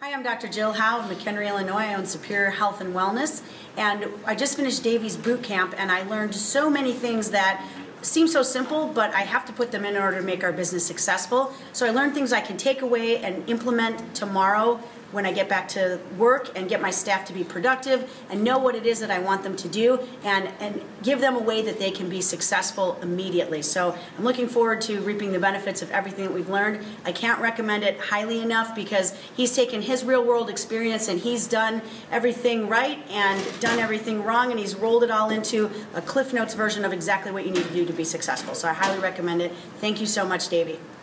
Hi, I'm Dr. Jill Howe of McHenry, Illinois. I own Superior Health and Wellness, and I just finished Davy's boot camp, and I learned so many things that seem so simple, but I have to put them in order to make our business successful. So I learned things I can take away and implement tomorrow when I get back to work and get my staff to be productive and know what it is that I want them to do and give them a way that they can be successful immediately. So I'm looking forward to reaping the benefits of everything that we've learned. I can't recommend it highly enough because he's taken his real world experience and he's done everything right and done everything wrong, and he's rolled it all into a Cliff Notes version of exactly what you need to do to be successful. So I highly recommend it. Thank you so much, Davy.